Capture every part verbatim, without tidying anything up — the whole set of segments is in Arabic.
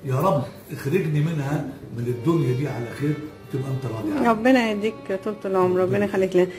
يا رب اخرجني منها من الدنيا دي على خير وتبقى انت راضي عنها. ربنا يديك طول العمر، ربنا يخليك لنا.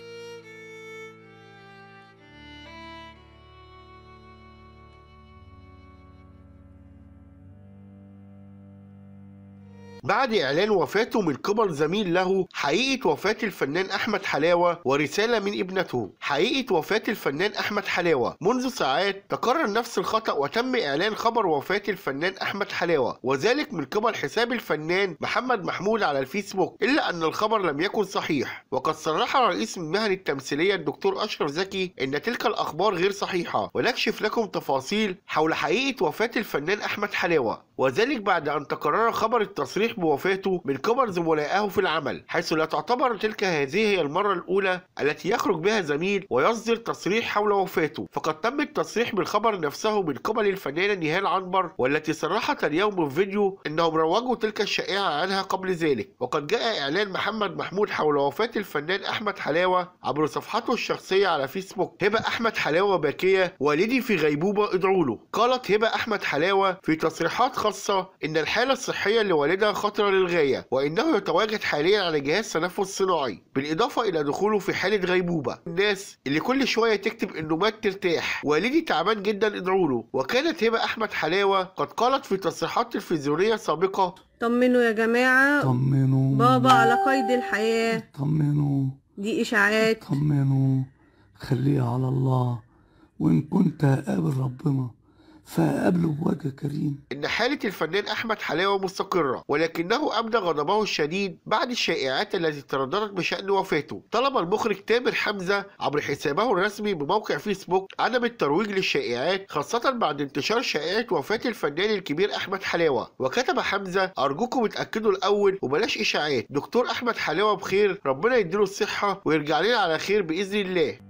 بعد إعلان وفاته من قبل زميل له حقيقة وفاة الفنان أحمد حلاوة ورسالة من ابنته. حقيقة وفاة الفنان أحمد حلاوة: منذ ساعات تكرر نفس الخطأ وتم إعلان خبر وفاة الفنان أحمد حلاوة، وذلك من قبل حساب الفنان محمد محمود على الفيسبوك، إلا أن الخبر لم يكن صحيح. وقد صرح رئيس المهن التمثيلية الدكتور أشرف زكي أن تلك الأخبار غير صحيحة، ونكشف لكم تفاصيل حول حقيقة وفاة الفنان أحمد حلاوة، وذلك بعد أن تكرر خبر التصريح بوفاته من قبل زملائه في العمل، حيث لا تعتبر تلك هذه هي المرة الأولى التي يخرج بها زميل ويصدر تصريح حول وفاته، فقد تم التصريح بالخبر نفسه من قبل الفنانة نهال عنبر، والتي صرحت اليوم بفيديو أنهم روجوا تلك الشائعة عنها قبل ذلك. وقد جاء إعلان محمد محمود حول وفاة الفنان أحمد حلاوة عبر صفحته الشخصية على فيسبوك: هبة أحمد حلاوة باكية، والدي في غيبوبة ادعوا له. قالت هبة أحمد حلاوة في تصريحات خاصة إن الحالة الصحية لوالدها خطرة للغاية، وإنه يتواجد حاليا على جهاز تنفس صناعي، بالإضافة إلى دخوله في حالة غيبوبة. الناس اللي كل شوية تكتب إنه مات ترتاح، والدي تعبان جدا ادعوا له. وكانت هبة أحمد حلاوة قد قالت في تصريحات تلفزيونية سابقة: طمنوا يا جماعة، طمنوا بابا على قيد الحياة، طمنوا، دي إشاعات، طمنوا، خليها على الله، وإن كنت هقابل ربنا فقابله بوجه كريم. إن حالة الفنان أحمد حلاوة مستقرة، ولكنه أبدى غضبه الشديد بعد الشائعات التي ترددت بشأن وفاته. طلب المخرج تامر حمزة عبر حسابه الرسمي بموقع فيسبوك عدم الترويج للشائعات، خاصة بعد انتشار شائعة وفاة الفنان الكبير أحمد حلاوة. وكتب حمزة: أرجوكم اتأكدوا الأول وبلاش إشاعات، دكتور أحمد حلاوة بخير، ربنا يديله الصحة ويرجع لنا على خير بإذن الله.